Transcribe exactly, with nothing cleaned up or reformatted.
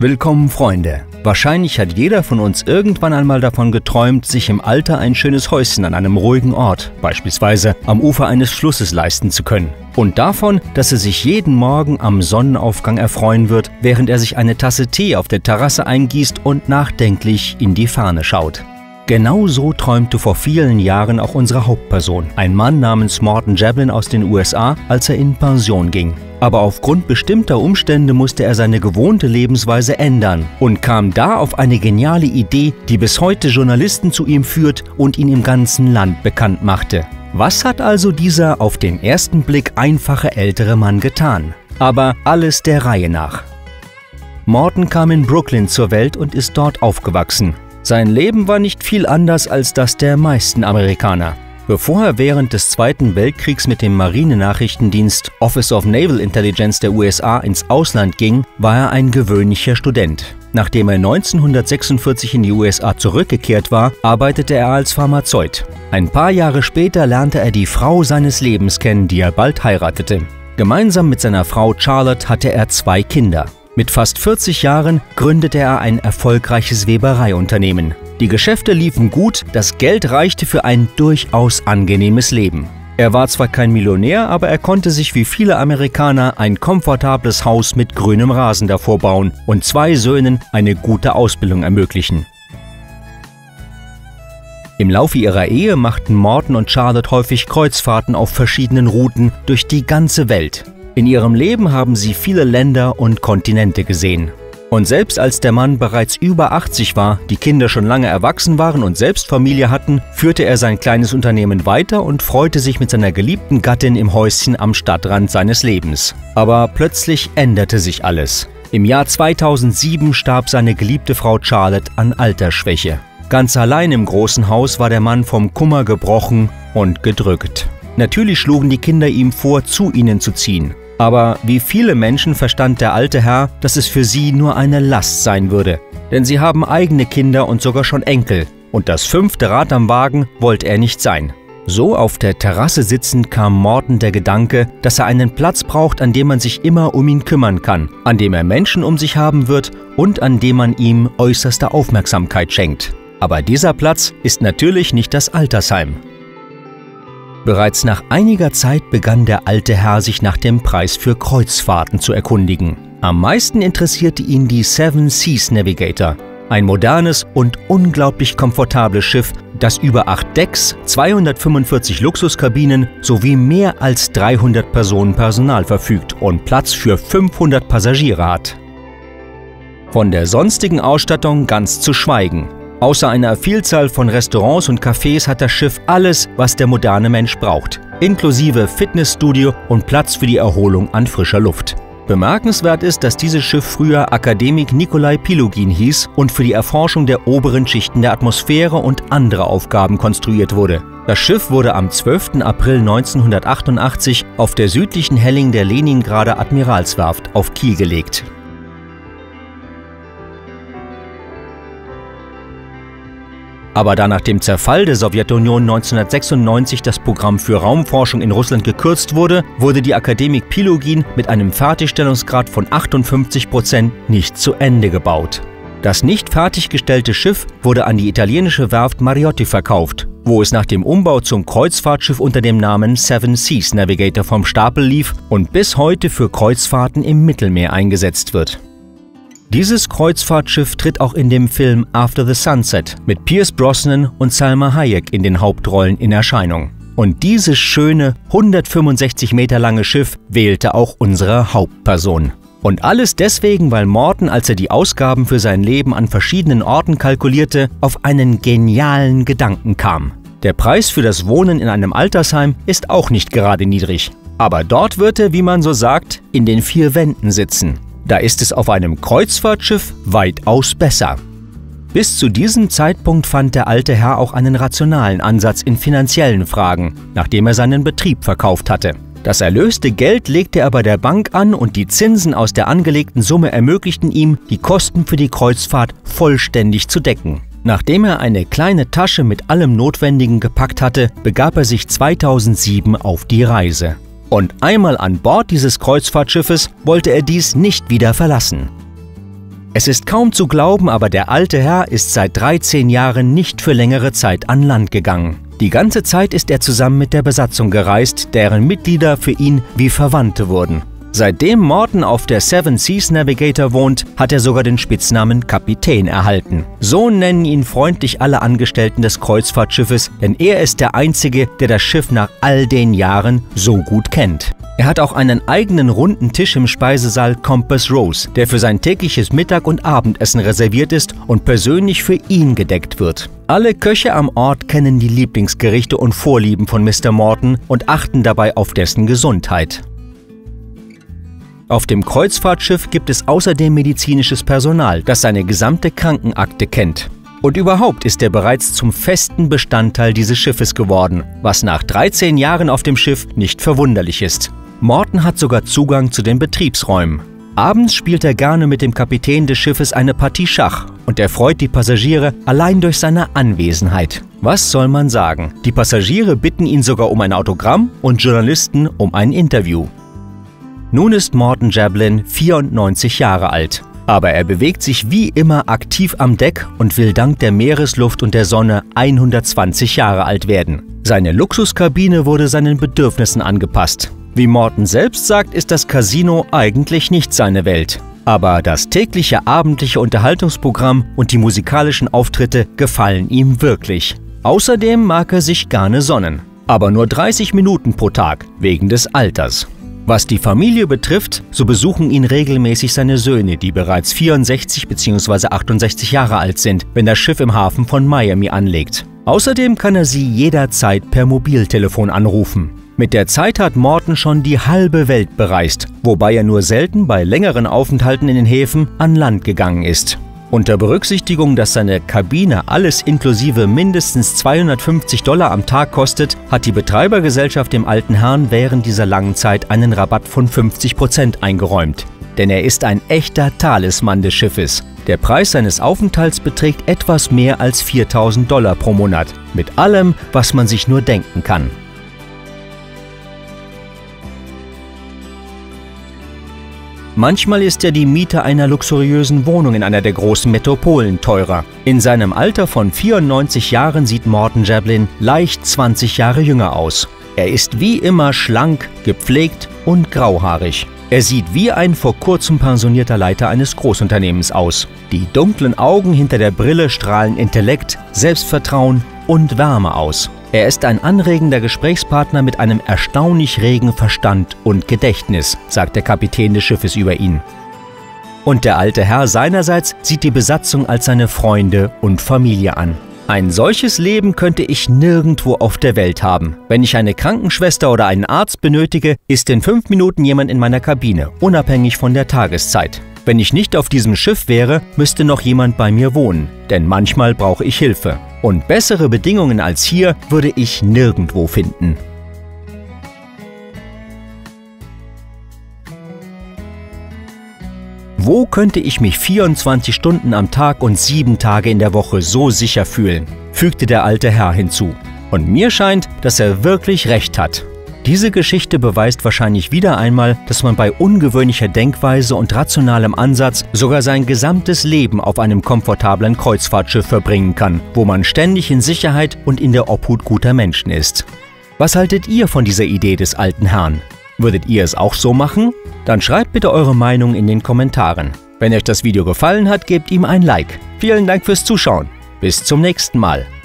Willkommen, Freunde! Wahrscheinlich hat jeder von uns irgendwann einmal davon geträumt, sich im Alter ein schönes Häuschen an einem ruhigen Ort, beispielsweise am Ufer eines Flusses, leisten zu können. Und davon, dass er sich jeden Morgen am Sonnenaufgang erfreuen wird, während er sich eine Tasse Tee auf der Terrasse eingießt und nachdenklich in die Ferne schaut. Genau so träumte vor vielen Jahren auch unsere Hauptperson, ein Mann namens Morton Jablin aus den U S A, als er in Pension ging. Aber aufgrund bestimmter Umstände musste er seine gewohnte Lebensweise ändern und kam da auf eine geniale Idee, die bis heute Journalisten zu ihm führt und ihn im ganzen Land bekannt machte. Was hat also dieser auf den ersten Blick einfache ältere Mann getan? Aber alles der Reihe nach. Morton kam in Brooklyn zur Welt und ist dort aufgewachsen. Sein Leben war nicht viel anders als das der meisten Amerikaner. Bevor er während des Zweiten Weltkriegs mit dem Marinenachrichtendienst Office of Naval Intelligence der U S A ins Ausland ging, war er ein gewöhnlicher Student. Nachdem er neunzehnhundertsechsundvierzig in die U S A zurückgekehrt war, arbeitete er als Pharmazeut. Ein paar Jahre später lernte er die Frau seines Lebens kennen, die er bald heiratete. Gemeinsam mit seiner Frau Charlotte hatte er zwei Kinder. Mit fast vierzig Jahren gründete er ein erfolgreiches Webereiunternehmen. Die Geschäfte liefen gut, das Geld reichte für ein durchaus angenehmes Leben. Er war zwar kein Millionär, aber er konnte sich wie viele Amerikaner ein komfortables Haus mit grünem Rasen davor bauen und zwei Söhnen eine gute Ausbildung ermöglichen. Im Laufe ihrer Ehe machten Morton und Charlotte häufig Kreuzfahrten auf verschiedenen Routen durch die ganze Welt. In ihrem Leben haben sie viele Länder und Kontinente gesehen. Und selbst als der Mann bereits über achtzig war, die Kinder schon lange erwachsen waren und selbst Familie hatten, führte er sein kleines Unternehmen weiter und freute sich mit seiner geliebten Gattin im Häuschen am Stadtrand seines Lebens. Aber plötzlich änderte sich alles. Im Jahr zweitausendsieben starb seine geliebte Frau Charlotte an Altersschwäche. Ganz allein im großen Haus war der Mann vom Kummer gebrochen und gedrückt. Natürlich schlugen die Kinder ihm vor, zu ihnen zu ziehen. Aber wie viele Menschen verstand der alte Herr, dass es für sie nur eine Last sein würde. Denn sie haben eigene Kinder und sogar schon Enkel. Und das fünfte Rad am Wagen wollte er nicht sein. So auf der Terrasse sitzend kam Morton der Gedanke, dass er einen Platz braucht, an dem man sich immer um ihn kümmern kann, an dem er Menschen um sich haben wird und an dem man ihm äußerste Aufmerksamkeit schenkt. Aber dieser Platz ist natürlich nicht das Altersheim. Bereits nach einiger Zeit begann der alte Herr sich nach dem Preis für Kreuzfahrten zu erkundigen. Am meisten interessierte ihn die Seven Seas Navigator, ein modernes und unglaublich komfortables Schiff, das über acht Decks, zweihundertfünfundvierzig Luxuskabinen sowie mehr als dreihundert Personen Personal verfügt und Platz für fünfhundert Passagiere hat. Von der sonstigen Ausstattung ganz zu schweigen. Außer einer Vielzahl von Restaurants und Cafés hat das Schiff alles, was der moderne Mensch braucht, inklusive Fitnessstudio und Platz für die Erholung an frischer Luft. Bemerkenswert ist, dass dieses Schiff früher Akademik Nikolai Pilogin hieß und für die Erforschung der oberen Schichten der Atmosphäre und andere Aufgaben konstruiert wurde. Das Schiff wurde am zwölften April neunzehnhundertachtundachtzig auf der südlichen Helling der Leningrader Admiralswerft auf Kiel gelegt. Aber da nach dem Zerfall der Sowjetunion neunzehnhundertsechsundneunzig das Programm für Raumforschung in Russland gekürzt wurde, wurde die Akademik Pilogin mit einem Fertigstellungsgrad von achtundfünfzig Prozent nicht zu Ende gebaut. Das nicht fertiggestellte Schiff wurde an die italienische Werft Mariotti verkauft, wo es nach dem Umbau zum Kreuzfahrtschiff unter dem Namen Seven Seas Navigator vom Stapel lief und bis heute für Kreuzfahrten im Mittelmeer eingesetzt wird. Dieses Kreuzfahrtschiff tritt auch in dem Film After the Sunset mit Pierce Brosnan und Salma Hayek in den Hauptrollen in Erscheinung. Und dieses schöne, hundertfünfundsechzig Meter lange Schiff wählte auch unsere Hauptperson. Und alles deswegen, weil Morton, als er die Ausgaben für sein Leben an verschiedenen Orten kalkulierte, auf einen genialen Gedanken kam. Der Preis für das Wohnen in einem Altersheim ist auch nicht gerade niedrig. Aber dort wird er, wie man so sagt, in den vier Wänden sitzen. Da ist es auf einem Kreuzfahrtschiff weitaus besser. Bis zu diesem Zeitpunkt fand der alte Herr auch einen rationalen Ansatz in finanziellen Fragen, nachdem er seinen Betrieb verkauft hatte. Das erlöste Geld legte er bei der Bank an und die Zinsen aus der angelegten Summe ermöglichten ihm, die Kosten für die Kreuzfahrt vollständig zu decken. Nachdem er eine kleine Tasche mit allem Notwendigen gepackt hatte, begab er sich zweitausendsieben auf die Reise. Und einmal an Bord dieses Kreuzfahrtschiffes wollte er dies nicht wieder verlassen. Es ist kaum zu glauben, aber der alte Herr ist seit dreizehn Jahren nicht für längere Zeit an Land gegangen. Die ganze Zeit ist er zusammen mit der Besatzung gereist, deren Mitglieder für ihn wie Verwandte wurden. Seitdem Morton auf der Seven Seas Navigator wohnt, hat er sogar den Spitznamen Kapitän erhalten. So nennen ihn freundlich alle Angestellten des Kreuzfahrtschiffes, denn er ist der Einzige, der das Schiff nach all den Jahren so gut kennt. Er hat auch einen eigenen runden Tisch im Speisesaal Compass Rose, der für sein tägliches Mittag- und Abendessen reserviert ist und persönlich für ihn gedeckt wird. Alle Köche am Ort kennen die Lieblingsgerichte und Vorlieben von Mister Morton und achten dabei auf dessen Gesundheit. Auf dem Kreuzfahrtschiff gibt es außerdem medizinisches Personal, das seine gesamte Krankenakte kennt. Und überhaupt ist er bereits zum festen Bestandteil dieses Schiffes geworden, was nach dreizehn Jahren auf dem Schiff nicht verwunderlich ist. Morton hat sogar Zugang zu den Betriebsräumen. Abends spielt er gerne mit dem Kapitän des Schiffes eine Partie Schach und erfreut die Passagiere allein durch seine Anwesenheit. Was soll man sagen? Die Passagiere bitten ihn sogar um ein Autogramm und Journalisten um ein Interview. Nun ist Morton Jablin vierundneunzig Jahre alt. Aber er bewegt sich wie immer aktiv am Deck und will dank der Meeresluft und der Sonne hundertzwanzig Jahre alt werden. Seine Luxuskabine wurde seinen Bedürfnissen angepasst. Wie Morton selbst sagt, ist das Casino eigentlich nicht seine Welt. Aber das tägliche abendliche Unterhaltungsprogramm und die musikalischen Auftritte gefallen ihm wirklich. Außerdem mag er sich gerne sonnen. Aber nur dreißig Minuten pro Tag, wegen des Alters. Was die Familie betrifft, so besuchen ihn regelmäßig seine Söhne, die bereits vierundsechzig bzw. achtundsechzig Jahre alt sind, wenn das Schiff im Hafen von Miami anlegt. Außerdem kann er sie jederzeit per Mobiltelefon anrufen. Mit der Zeit hat Morton schon die halbe Welt bereist, wobei er nur selten bei längeren Aufenthalten in den Häfen an Land gegangen ist. Unter Berücksichtigung, dass seine Kabine alles inklusive mindestens zweihundertfünfzig Dollar am Tag kostet, hat die Betreibergesellschaft dem alten Herrn während dieser langen Zeit einen Rabatt von fünfzig Prozent eingeräumt. Denn er ist ein echter Talisman des Schiffes. Der Preis seines Aufenthalts beträgt etwas mehr als viertausend Dollar pro Monat, mit allem, was man sich nur denken kann. Manchmal ist ja die Miete einer luxuriösen Wohnung in einer der großen Metropolen teurer. In seinem Alter von vierundneunzig Jahren sieht Morton Jablin leicht zwanzig Jahre jünger aus. Er ist wie immer schlank, gepflegt und grauhaarig. Er sieht wie ein vor kurzem pensionierter Leiter eines Großunternehmens aus. Die dunklen Augen hinter der Brille strahlen Intellekt, Selbstvertrauen und Wärme aus. Er ist ein anregender Gesprächspartner mit einem erstaunlich regen Verstand und Gedächtnis, sagt der Kapitän des Schiffes über ihn. Und der alte Herr seinerseits sieht die Besatzung als seine Freunde und Familie an. Ein solches Leben könnte ich nirgendwo auf der Welt haben. Wenn ich eine Krankenschwester oder einen Arzt benötige, ist in fünf Minuten jemand in meiner Kabine, unabhängig von der Tageszeit. Wenn ich nicht auf diesem Schiff wäre, müsste noch jemand bei mir wohnen, denn manchmal brauche ich Hilfe. Und bessere Bedingungen als hier würde ich nirgendwo finden. Wo könnte ich mich vierundzwanzig Stunden am Tag und sieben Tage in der Woche so sicher fühlen? Fügte der alte Herr hinzu. Und mir scheint, dass er wirklich recht hat. Diese Geschichte beweist wahrscheinlich wieder einmal, dass man bei ungewöhnlicher Denkweise und rationalem Ansatz sogar sein gesamtes Leben auf einem komfortablen Kreuzfahrtschiff verbringen kann, wo man ständig in Sicherheit und in der Obhut guter Menschen ist. Was haltet ihr von dieser Idee des alten Herrn? Würdet ihr es auch so machen? Dann schreibt bitte eure Meinung in den Kommentaren. Wenn euch das Video gefallen hat, gebt ihm ein Like. Vielen Dank fürs Zuschauen. Bis zum nächsten Mal.